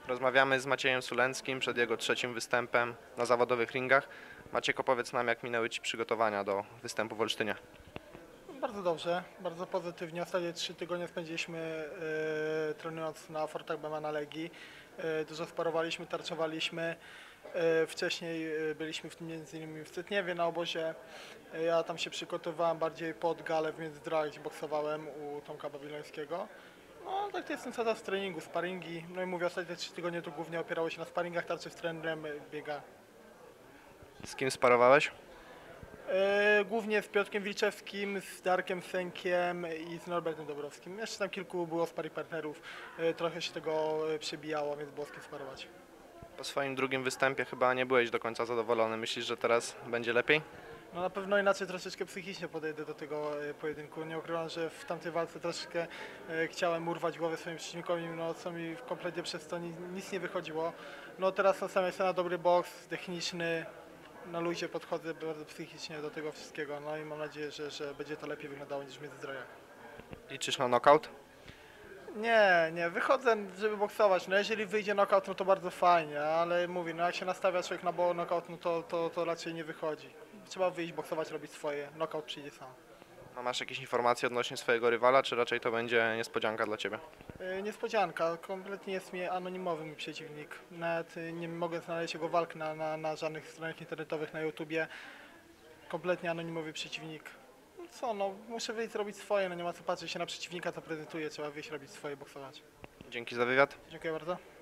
Rozmawiamy z Maciejem Sulęckim przed jego trzecim występem na zawodowych ringach. Maciek, opowiedz nam, jak minęły Ci przygotowania do występu w Olsztynie. Bardzo dobrze, bardzo pozytywnie. Ostatnie 3 tygodnie spędziliśmy trenując na Fortach BMA na Legii. Dużo sparowaliśmy, tarczowaliśmy. Wcześniej byliśmy między innymi w Cytniewie na obozie. Ja tam się przygotowywałem bardziej pod galę w Międzyzdroju, gdzie boksowałem u Tomka Babilońskiego. No tak to jest ten cały czas treningu, sparingi. No i mówię, ostatnie 3 tygodnie to głównie opierało się na sparingach, tarczy z trenerem, biega. Z kim sparowałeś? Głównie z Piotrkiem Wilczewskim, z Darkiem Sękiem i z Norbertem Dobrowskim. Jeszcze tam kilku było sparring partnerów, trochę się tego przebijało, więc było z kim sparować. Po swoim drugim występie chyba nie byłeś do końca zadowolony. Myślisz, że teraz będzie lepiej? No na pewno inaczej troszeczkę psychicznie podejdę do tego pojedynku. Nie ukrywam, że w tamtej walce troszeczkę chciałem urwać głowę swoim przeciwnikowi, no co mi kompletnie przez to nic nie wychodziło. No teraz nastawiam się na dobry boks, techniczny, na luzie podchodzę bardzo psychicznie do tego wszystkiego, no i mam nadzieję, że będzie to lepiej wyglądało niż w Międzyzdrojach. Liczysz na knockout? Nie, wychodzę, żeby boksować. No jeżeli wyjdzie knockout, no to bardzo fajnie, ale mówię, no jak się nastawia człowiek na knockout, no to raczej nie wychodzi. Trzeba wyjść, boksować, robić swoje. Knockout przyjdzie sam. A masz jakieś informacje odnośnie swojego rywala, czy raczej to będzie niespodzianka dla Ciebie? Niespodzianka, kompletnie jest mi anonimowy mój przeciwnik. Nawet nie mogę znaleźć jego walk na żadnych stronach internetowych, na YouTubie. Kompletnie anonimowy przeciwnik. No co, no muszę wyjść robić swoje, no nie ma co patrzeć się na przeciwnika, co prezentuje, trzeba wyjść robić swoje, boksować. Dzięki za wywiad. Dziękuję bardzo.